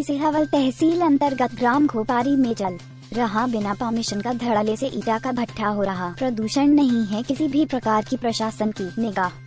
सिहावल तहसील अंतर्गत ग्राम घोपारी में जल रहा बिना परमिशन का धड़ल्ले से ईटा का भट्ठा हो रहा। प्रदूषण नहीं है किसी भी प्रकार की प्रशासन की निगाह।